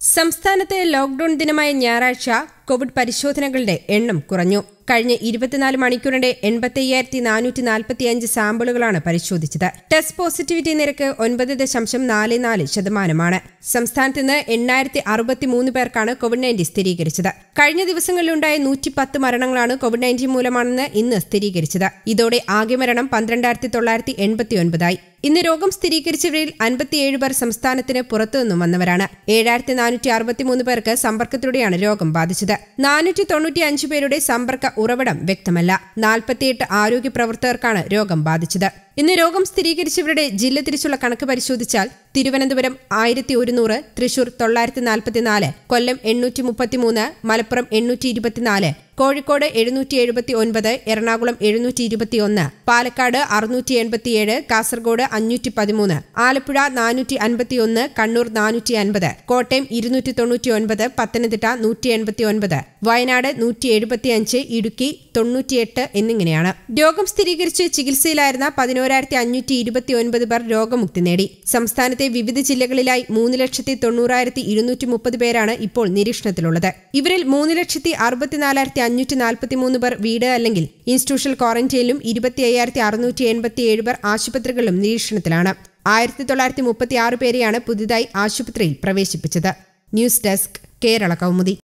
സംസ്ഥാനത്തെ ലോക്ഡൌൺ ദിനമായ ഞായറാഴ്ച കോവിഡ് പരിശോധനകളുടെ എണ്ണം കുറഞ്ഞു. കഴിഞ്ഞ 24 മണിക്കൂറിന്റെ 85,445 സാമ്പിളുകളാണ് പരിശോധിച്ചത്. ടെസ്റ്റ് പോസിറ്റിവിറ്റി നിരക്ക് 9.44%. സംസ്ഥാനത്ത് നിന്ന് 8,063 പേർക്കാണ് കോവിഡ്-19 സ്ഥിരീകരിച്ചത്. കഴിഞ്ഞ ദിവസങ്ങളിലുണ്ടായ 110 മരണങ്ങളാണ് കോവിഡ്-19 മൂലമാണെന്ന് ഇന്ന് സ്ഥിരീകരിച്ചത്. ഇതോടെ ആകെ മരണം 12,989 ആയി. ഇന്ന് രോഗം സ്ഥിരീകരിച്ചവരിൽ 57 പേർ സംസ്ഥാനത്തിന് പുറത്തുനിന്നും വന്നവരാണ്. 7,463 പേർക്ക് സമ്പർക്കത്തിലൂടെയാണ് രോഗം ബാധിച്ചത്. 495 പേരുടെ സമ്പർക്ക ഉറവിടം വ്യക്തമല്ല. 48 ആരോഗ്യ പ്രവർത്തകർക്കാണ് രോഗം ബാധിച്ചത്. ഇന്ന് രോഗം സ്ഥിരീകരിച്ചവരുടെ ജില്ല തിരിച്ചുള്ള കണക്ക് പരിശോധിച്ചാൽ തിരുവനന്തപുരം 1,100, തൃശൂർ 944, കൊല്ലം 833, മലപ്പുറം 824, കോഴിക്കോട് 779, എറണാകുളം 721, പാലക്കാട് 687, കാസർഗോഡ് 513, ആലപ്പുഴ 451, കണ്ണൂർ 450, കോട്ടയം 299, പത്തനംതിട്ട 189, വയനാട് 175, ഇടുക്കി 98 എന്നിങ്ങനെയാണ്. രോഗം സ്ഥിരീകരിച്ച് ചികിത്സയിലായിരുന്ന 11,529 പേർ രോഗമുക്തി നേടി. സംസ്ഥാനത്തെ വിവിധ ജില്ലകളിലായി 3,90,230 പേരാണ് ഇപ്പോൾ നിരീക്ഷണത്തിലുള്ളത്. ഇവരിൽ 3,64,543 പേർ വീട് അല്ലെങ്കിൽ ഇൻസ്റ്റിറ്റ്യൂഷണൽ ക്വാറന്റൈനിലും 25,687 പേർ ആശുപത്രികളിലും നിരീക്ഷണത്തിലാണ്. 1,936 പേരെയാണ് പുതുതായി ആശുപത്രിയിൽ പ്രവേശിപ്പിച്ചത്. News desk, Kerala Kaumudi.